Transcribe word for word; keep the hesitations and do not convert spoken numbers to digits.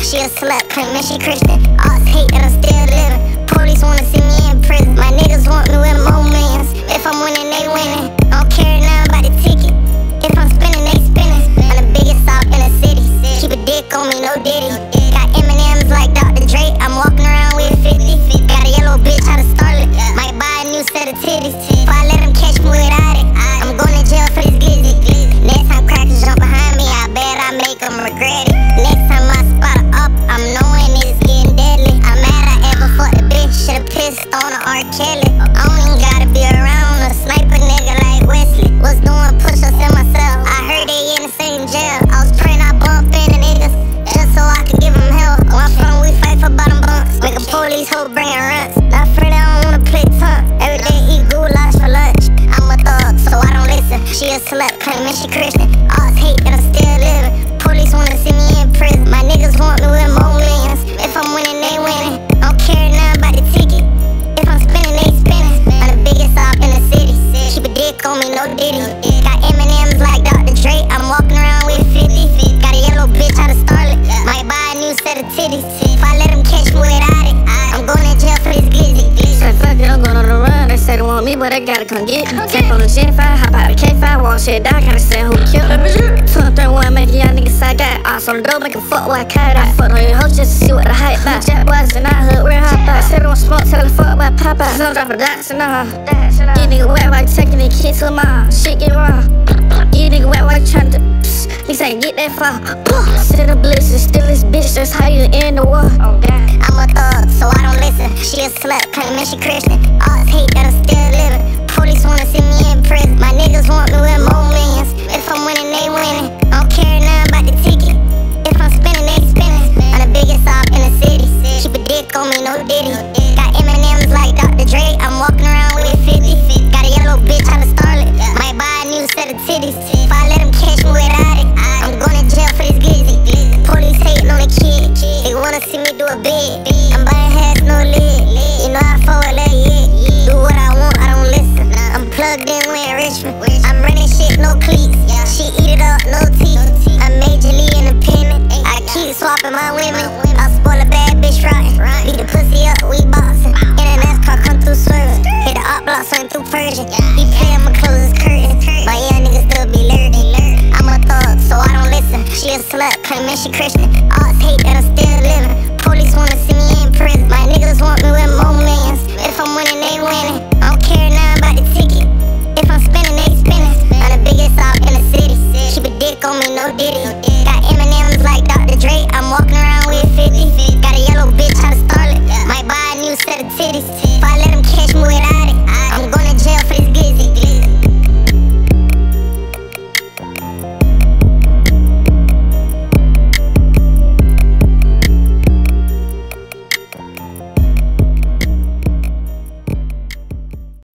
She a slut, claiming she Christian. Odds hate that I'm still living. Police wanna see me in prison. My niggas want me with more millions. If I'm winning, they winning. I don't care nothing about the ticket. If I'm spinning, they spinning. I'm the biggest out in the city. Keep a dick on me, no diddy. Got M and M's like Doctor Dre. I'm walking around with fifty. Got a yellow bitch out of Starlet. Might buy a new set of titties. If I let them catch me without it, I'm going to jail for this glizzy. Next time crackers jump behind me, I bet I make them regret it. Next time I spot her up, I'm knowing it's getting deadly. I'm mad I ever fucked a bitch. Should've pissed on a R. Kelly. I don't even gotta be around a sniper nigga like Wesley. Was doing push-ups in myself. I heard they in the same jail. I was praying I bump into niggas just so I could give them hell. Where I'm from, we fight for bottom bunks. Make a police hoe bring runs. Not for that, I don't wanna play tough. Every day eat goulash for lunch. I'm a thug, so I don't listen. She a slut, claiming she Christian. Odds hate that I'm still living. Police wanna see me in prison. My niggas want me with more millions. If I'm winning, they winning. I don't care nothing about the ticket. If I'm spinning, they spinning. I'm the biggest out in the city. Keep a dick on me, no diddy. Got M and M's like Doctor Dre. I'm walking around with fifty. Got a yellow bitch out of Starlet. Might buy a new set of titties. If I let them catch me without it, I'm going to jail for this glizzy. Say fuck it, I'm going on the run. They say they want me, but they gotta come get me. Jump on the Gen five, hop out the K five, walk shit down, gotta say who killed her. two three one, make y'all niggas side that. Ass on the door, make a fuck while I cut out. Fuck on your hoes just to see what the hype about. Jack boys in our hood, real hot out. Said they want smoke, tell the fuck about pop out. Don't drop a dots in her. You nigga wet while you taking the kids to my shit get wrong. You nigga wet while you trying to niggas ain't get that far. Send a blizzard, still this bitch, that's how you end the war. Oh God. I'm a thug, so I don't listen. She a slut, claiming she Christian. Odds hate that I'm still living. Police wanna see me in prison. My niggas want me with more millions. If I'm winning, they winning. I don't care nothing about the ticket. If I'm spinning, they spinning. I'm the biggest out in the city. Keep a dick on me, no diddy. Got M and M's like Doctor Dre. I'm walking around with fifty. Got a yellow bitch out of Starlet. Might buy a new set of titties. If I let them catch me without it, I'm going to jail for this glizzy. Police hating on the kid. They wanna see me do a bid. I'm buying hats, no lid. You know I forward that yet. Do what I want, I don't listen. I'm plugged in with Richmond. I'm running shit, no cleats. She eat it up, no teeth. I'm majorly independent. I keep swapping my women. I spoil a bad bitch rotten. Beat the pussy up, we boxing. In an S-car, come through swerving. Hit the op block, swing through Persian. He playing my clothes, curtain. My young niggas still be lurking. I'm a thug, so I don't listen. She a slut, claiming she Christian. Odds hate that I'm still living. Police wanna see me in prison. My niggas want me with